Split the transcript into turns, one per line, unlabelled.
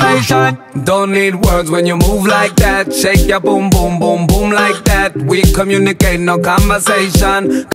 demonstration. Don't need words when you move like that. Shake your boom, boom, boom, boom like that. We communicate, no conversation.